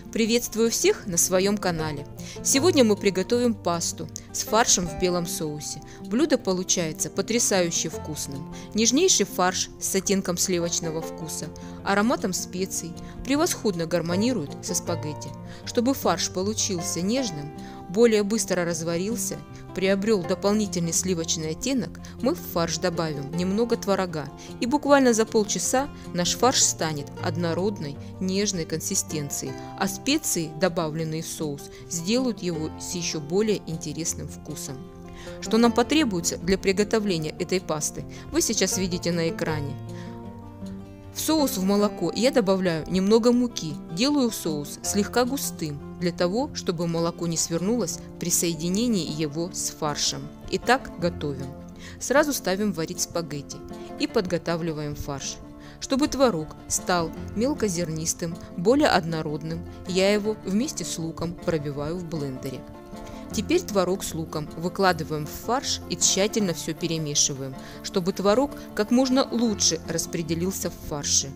Приветствую всех на своем канале. Сегодня мы приготовим пасту с фаршем в белом соусе. Блюдо получается потрясающе вкусным. Нежнейший фарш с оттенком сливочного вкуса, ароматом специй, превосходно гармонирует со спагетти. Чтобы фарш получился нежным, более быстро разварился, приобрел дополнительный сливочный оттенок, мы в фарш добавим немного творога, и буквально за полчаса наш фарш станет однородной, нежной консистенции, а специи, добавленные в соус, сделают его с еще более интересным вкусом. Что нам потребуется для приготовления этой пасты, вы сейчас видите на экране. В соус в молоко я добавляю немного муки, делаю соус слегка густым, для того, чтобы молоко не свернулось при соединении его с фаршем. Итак, готовим. Сразу ставим варить спагетти и подготавливаем фарш. Чтобы творог стал мелкозернистым, более однородным, я его вместе с луком пробиваю в блендере. Теперь творог с луком выкладываем в фарш и тщательно все перемешиваем, чтобы творог как можно лучше распределился в фарше.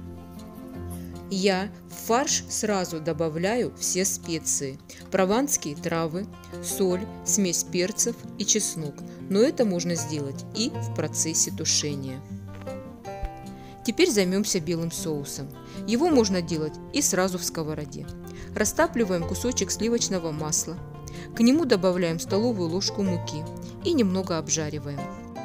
Я в фарш сразу добавляю все специи: прованские травы, соль, смесь перцев и чеснок, но это можно сделать и в процессе тушения. Теперь займемся белым соусом. Его можно делать и сразу в сковороде. Растапливаем кусочек сливочного масла, к нему добавляем столовую ложку муки и немного обжариваем.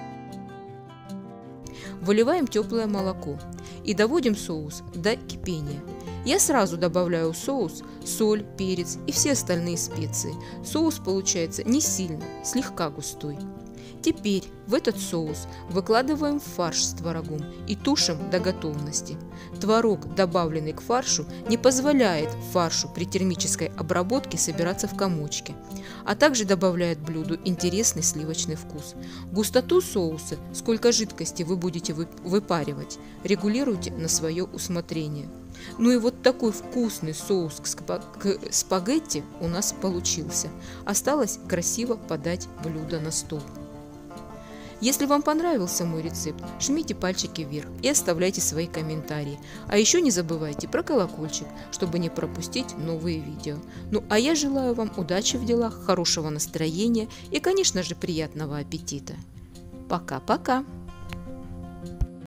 Выливаем теплое молоко и доводим соус до кипения. Я сразу добавляю в соус соль, перец и все остальные специи. Соус получается не сильно, слегка густой. Теперь в этот соус выкладываем фарш с творогом и тушим до готовности. Творог, добавленный к фаршу, не позволяет фаршу при термической обработке собираться в комочки, а также добавляет блюду интересный сливочный вкус. Густоту соуса, сколько жидкости вы будете выпаривать, регулируйте на свое усмотрение. Ну и вот такой вкусный соус к спагетти у нас получился. Осталось красиво подать блюдо на стол. Если вам понравился мой рецепт, жмите пальчики вверх и оставляйте свои комментарии. А еще не забывайте про колокольчик, чтобы не пропустить новые видео. Ну а я желаю вам удачи в делах, хорошего настроения и, конечно же, приятного аппетита. Пока-пока!